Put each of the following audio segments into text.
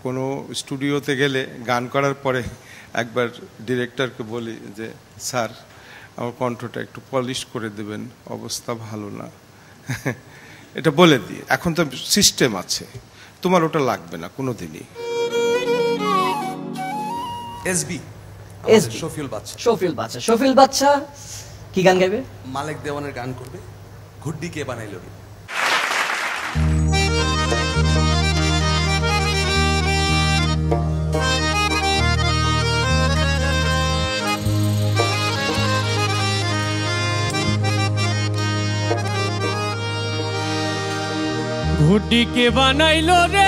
কোনো স্টুডিওতে গেলে গান করার পরে একবার ডিরেক্টরকে বলি যে স্যার আমার কণ্ঠটা একটু পলিশ করে দেবেন, অবস্থা ভালো না। এটা বলে দিই। এখন তো সিস্টেম আছে, তোমার ওটা লাগবে না কোনো দিনই। এসবি শফিউল বাদশা কি গান গাইবে? মালিক দেওয়ানের গান করবে, ঘুড্ডি কে বানাইলো রে। ঘুড্ডি কে বানাইলো রে,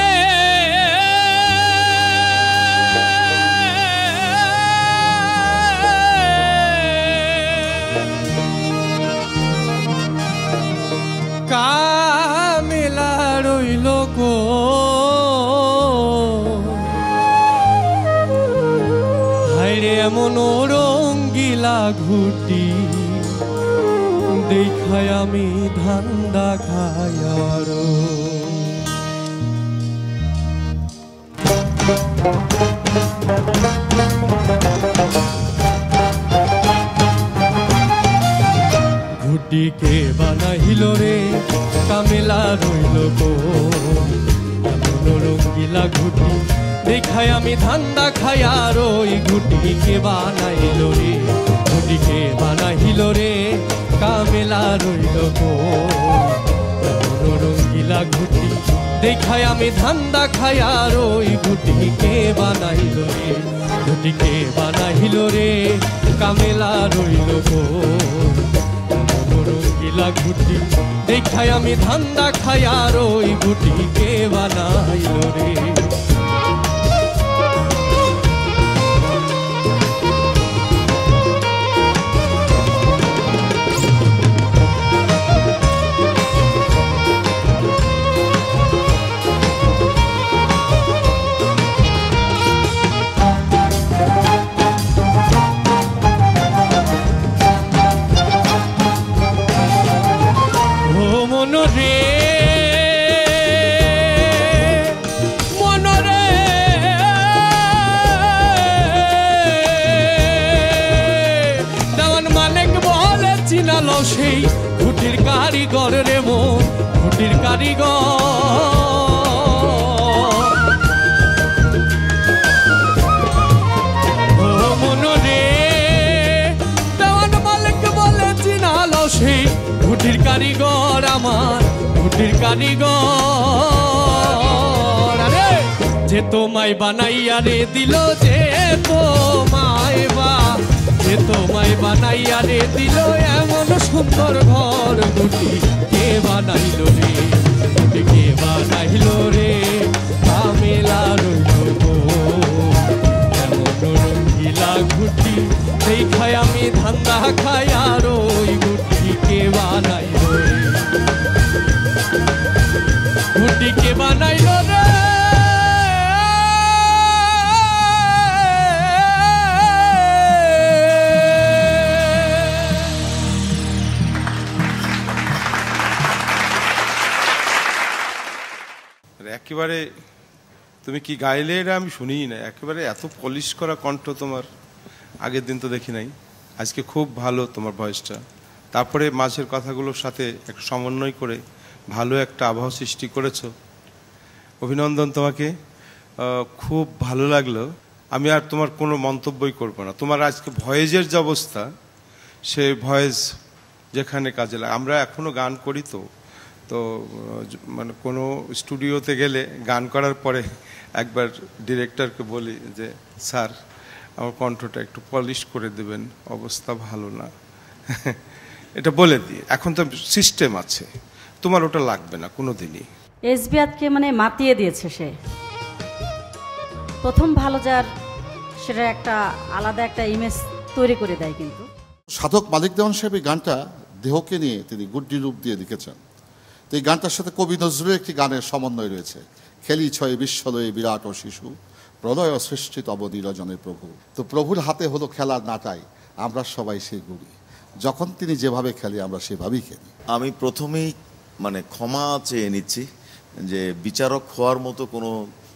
কামেলা রইল গো হায়রে এমন রঙ্গিলা ঘুড্ডি দেখায় আমি ধান্দা খায়ার। ঘুড্ডি কে বানাইল রে, কামেলা রইল গো এমন রঙ্গিলা ঘুড্ডি দেখায় আমি ধান্দা খায়ার। ওই ঘুড্ডি কে বানাইল রে, ঘুড্ডি কে বানাইল রে, কামেলা রইল গো এমন রঙ্গিলা ঘুড্ডি দেখায় আমি ধান্দা খায়ার। ওই ঘুড্ডি কে বানাইল রে, ঘুড্ডি কে বানাইল রে, কামেলা রইল গো এমন রঙ্গিলা ঘুড্ডি দেখায় আমি ধান্দা খায়ার। ওই ঘুড্ডি কে বানাইল রে। সেই ঘুটির কারিগর রে মন, ঘুটির কারিগর মন রে, দেওয়ান মালিক বলে চিনালো সেই ঘুটির কারিগর আমার, ঘুটির কারিগর। আরে যে তোমায় বানাইয়া রে দিল, যে তোমায় বানাইয়া রে দিল এমন সুন্দর ঘর। ঘুটি কে বানাইল রে, ঘুটি কে বানাইল রে, কামেলা রইল গো এমন রঙ্গিলা ঘুটি দেখায় আমি ধান্দা খায়ার। ওই ঘুটি কে বানাইল রে, ঘুটি কে বানাইল রে। একেবারে তুমি কি গাইলে এটা আমি শুনিই না, একেবারে এত পলিশ করা কণ্ঠ তোমার আগের দিন তো দেখি নাই। আজকে খুব ভালো তোমার ভয়েসটা। তারপরে মাঝের কথাগুলোর সাথে একটু সমন্বয় করে ভালো একটা আবহাওয়া সৃষ্টি করেছো। অভিনন্দন তোমাকে, খুব ভালো লাগলো। আমি আর তোমার কোনো মন্তব্যই করবো না। তোমার আজকে ভয়েসের যে অবস্থা, সে ভয়েস যেখানে কাজে লাগে। আমরা এখনো গান করি তো মানে কোনো স্টুডিওতে গেলে গান করার পরে একবার ডিরেক্টরকে বলি যে স্যার আমার কণ্ঠটা একটু পলিশ করে দেবেন, অবস্থা ভালো না। এটা বলে দিই। এখন তো সিস্টেম আছে, তোমার ওটা লাগবে না কোনো দিনই। এসবি আজকে মানে মাতিয়ে দিয়েছে সে। প্রথম ভালো যার সেটা একটা আলাদা একটা ইমেজ তৈরি করে দেয়। কিন্তু সাধক মালিক দেওয়ান সাহেব এই গানটা দেহকে নিয়ে তিনি গুড্ডি রূপ দিয়ে লিখেছেন। তো এই গানটার সাথে কবি নজরুলের একটি গানের সমন্বয় রয়েছে, খেলি ছয় বিশ্বলয়ে বিরাট ও শিশু, প্রলয় সৃষ্টি তব নিরজনের প্রভু। তো প্রভুর হাতে হলো খেলার নাটাই, আমরা সবাই সেই গুড়ি, যখন তিনি যেভাবে খেলি আমরা সেভাবেই খেলি। আমি প্রথমেই ক্ষমা চেয়ে নিচ্ছি যে বিচারক হওয়ার মতো কোনো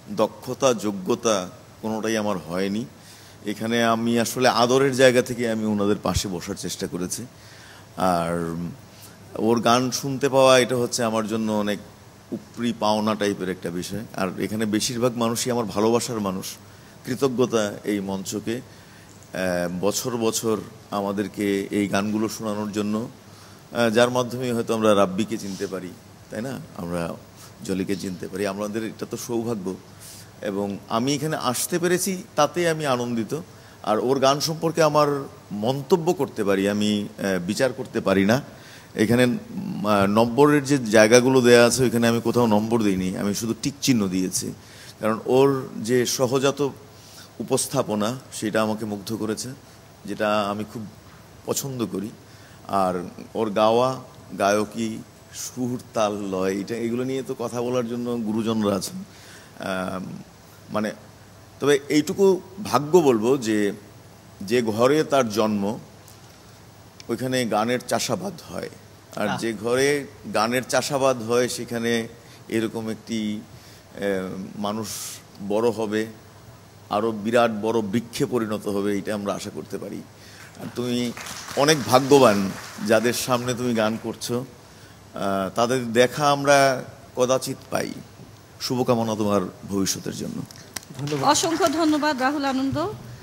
দক্ষতা যোগ্যতা কোনোটাই আমার হয়নি। এখানে আমি আসলে আদরের জায়গা থেকে আমি ওনাদের পাশে বসার চেষ্টা করেছি। আর ওর গান শুনতে পাওয়া এটা হচ্ছে আমার জন্য অনেক উপরি পাওনা টাইপের একটা বিষয়। আর এখানে বেশিরভাগ মানুষই আমার ভালোবাসার মানুষ। কৃতজ্ঞতা এই মঞ্চকে বছর বছর আমাদেরকে এই গানগুলো শোনানোর জন্য, যার মাধ্যমে হয়তো আমরা রাব্বিকে চিনতে পারি, তাই না, আমরা জলিকে চিনতে পারি। আমাদের এটা তো সৌভাগ্য, এবং আমি এখানে আসতে পেরেছি তাতে আমি আনন্দিত। আর ওর গান সম্পর্কে আমার মন্তব্য করতে পারি, আমি বিচার করতে পারি না। এখানে নম্বরের যে জায়গাগুলো দেয়া আছে ওইখানে আমি কোথাও নম্বর দিইনি, আমি শুধু টিক চিহ্ন দিয়েছি। কারণ ওর যে সহজাত উপস্থাপনা সেটা আমাকে মুগ্ধ করেছে, যেটা আমি খুব পছন্দ করি। আর ওর গাওয়া, গায়কী, সুর, তাল, লয়, এগুলো নিয়ে তো কথা বলার জন্য গুরুজনরা আছেন। মানে তবে এইটুকু ভাগ্য বলবো যে ঘরে তার জন্ম ওইখানে গানের চাষাবাদ হয়। আর যে ঘরে গানের চাষাবাদ হয় সেখানে এরকম একটি মানুষ বড় হবে, আরও বিরাট বড় বৃক্ষে পরিণত হবে, এটা আমরা আশা করতে পারি। আর তুমি অনেক ভাগ্যবান যাদের সামনে তুমি গান করছো, তাদের দেখা আমরা কদাচিৎ পাই। শুভকামনা তোমার ভবিষ্যতের জন্য। অসংখ্য ধন্যবাদ রাহুল আনন্দ।